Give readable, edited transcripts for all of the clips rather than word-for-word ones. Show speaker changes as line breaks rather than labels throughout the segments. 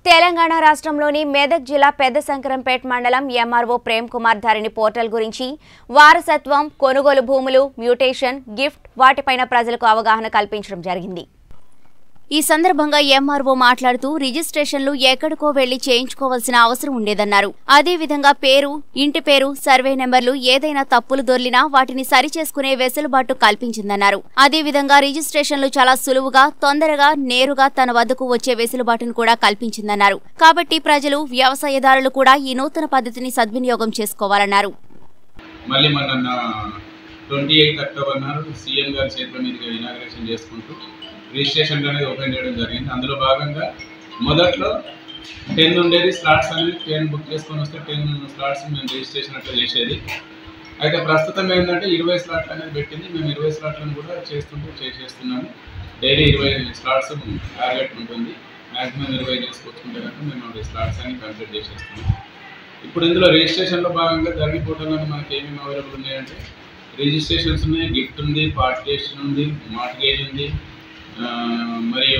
తెలంగాణ రాష్ట్రంలోని మెదక్ జిల్లా పెద్ద సంకరంపేట మండలం ఎంఆర్ఓ ప్రేమ్ కుమార్ ధరణి పోర్టల్ గురించి వారసత్వం, కొనుగోలు భూములు, మ్యూటేషన్, గిఫ్ట్ వాటిపైన ప్రజలకు అవగాహన కల్పించడం జరిగింది. ఈ సందర్భంగా ఎంఆర్ఓ మాట్లాడుతూ రిజిస్ట్రేషన్లు ఎక్కడికో వెళ్లి చేయించుకోవాల్సిన అవసరం ఉండేదన్నారు. అదేవిధంగా పేరు, ఇంటి పేరు, సర్వే నెంబర్లు ఏదైనా తప్పులు దొర్లినా వాటిని సరిచేసుకునే వెసులుబాటు కల్పించిందన్నారు. అదేవిధంగా రిజిస్ట్రేషన్లు చాలా సులువుగా, తొందరగా, నేరుగా తన వద్దకు వచ్చే వెసులుబాటును కూడా కల్పించిందన్నారు. కాబట్టి ప్రజలు, వ్యవసాయదారులు కూడా ఈ నూతన పద్ధతిని సద్వినియోగం చేసుకోవాలన్నారు.
మళ్ళీ మన 28 అక్టోబర్ నాడు సీఎం గారి చేతుల మీదుగా ఇనాగ్రేషన్ చేసుకుంటూ రిజిస్ట్రేషన్ అనేది ఓపెన్ చేయడం జరిగింది. అందులో భాగంగా మొదట్లో 10 ఉండేది స్లాట్స్ అనేది 10 బుక్ చేసుకొని వస్తే 10 స్లాట్స్ మేము రిజిస్ట్రేషన్ అట్లా చేసేది. అయితే ప్రస్తుతం ఏంటంటే 20 స్లాట్లు అనేది పెట్టింది. మేము 20 స్లాట్లను కూడా చేసేస్తున్నాము. డైలీ 20 స్లాట్స్ టార్గెట్ ఉంటుంది. మ్యాక్సిమం 20 చేసుకొచ్చుకుంటే కనుక మేము 20 స్లాట్స్ అని కంప్లీట్ చేసేస్తున్నాం. ఇప్పుడు ఇందులో రిజిస్ట్రేషన్లో భాగంగా ధరణి పోర్టల్లో మనకి ఏమేమి అవైలబుల్ ఉన్నాయంటే రిజిస్ట్రేషన్స్ ఉన్నాయి, గిఫ్ట్ ఉంది, పార్టిషన్ ఉంది, మార్ట్గేజ్ ఉంది, మరియు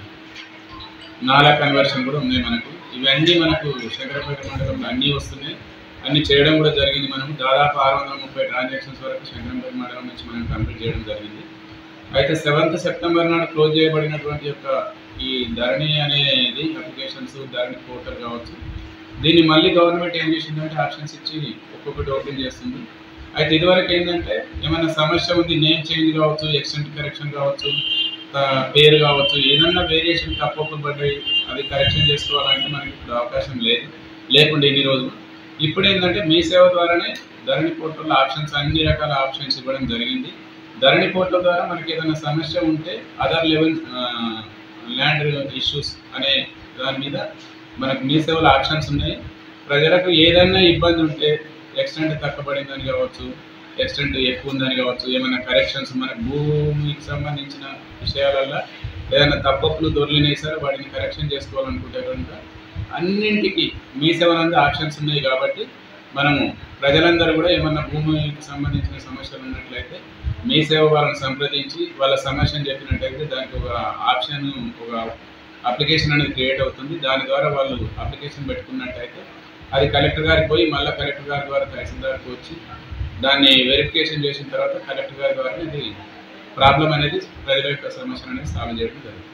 నాలా కన్వర్షన్ కూడా ఉన్నాయి. ఇవన్నీ మనకు శంకరంపేట మండలంలో అన్నీ వస్తున్నాయి. అన్నీ చేయడం కూడా జరిగింది. మనం దాదాపు 630 ట్రాన్సాక్షన్స్ వరకు శంకరంపేట మండలం నుంచి మనం కంప్లీట్ చేయడం జరిగింది. అయితే 7th సెప్టెంబర్ నాడు క్లోజ్ చేయబడినటువంటి యొక్క ఈ ధరణి అనేది అప్లికేషన్స్, ధరణి పోర్టల్ కావచ్చు, దీన్ని మళ్ళీ గవర్నమెంట్ ఏం చేసిందంటే ఆప్షన్స్ ఇచ్చి ఒక్కొక్కటి ఓపెన్ చేస్తుంది. అయితే ఇదివరకు ఏంటంటే ఏమైనా సమస్య ఉంది, నేమ్ చేంజ్ కావచ్చు, ఎక్స్టెంట్ కరెక్షన్ కావచ్చు, పేరు కావచ్చు, ఏదన్నా వేరియేషన్ తప్పొప్పులు పడ్డాయి, అది కరెక్షన్ చేసుకోవాలంటే మనకి ఇప్పుడు అవకాశం లేకుండా ఇన్ని రోజులు. ఇప్పుడు ఏంటంటే మీ సేవ ద్వారానే ధరణి పోర్టల్లో ఆప్షన్స్, అన్ని రకాల ఆప్షన్స్ ఇవ్వడం జరిగింది. ధరణి పోర్టల్ ద్వారా మనకి ఏదైనా సమస్య ఉంటే అదర్ లెవెల్ ల్యాండ్ ఇష్యూస్ అనే దాని మీద మనకు మీ సేవల ఆప్షన్స్ ఉన్నాయి. ప్రజలకు ఏదైనా ఇబ్బంది ఉంటే ఎక్స్టెంట్ తక్కువబడిందని కావచ్చు, ఎక్స్టెంట్ ఎక్కువ ఉందని కావచ్చు, ఏమైనా కరెక్షన్స్ మన భూమికి సంబంధించిన విషయాలలో ఏదైనా తప్పులు దొరికినాయి సరే వాటిని కరెక్షన్ చేసుకోవాలనుకుంటే కనుక అన్నింటికి మీ సేవలందు ఆప్షన్స్ ఉన్నాయి. కాబట్టి మనము ప్రజలందరూ కూడా ఏమన్నా భూమికి సంబంధించిన సమస్యలు ఉన్నట్లయితే మీ సేవ వాళ్ళని సంప్రదించి వాళ్ళ సమస్యను చెప్పినట్టయితే దానికి ఒక ఆప్షన్, ఒక అప్లికేషన్ అనేది క్రియేట్ అవుతుంది. దాని ద్వారా వాళ్ళు అప్లికేషన్ పెట్టుకున్నట్టయితే అది కలెక్టర్ గారికి పోయి మళ్ళీ కలెక్టర్ గారి ద్వారా తహసీల్దార్కి వచ్చి దాన్ని వెరిఫికేషన్ చేసిన తర్వాత కలెక్టర్ గారి ద్వారా ఇది ప్రాబ్లం అనేది ప్రజల యొక్క సమస్యను అనేది సాల్వ్ చేయడం జరుగుతుంది.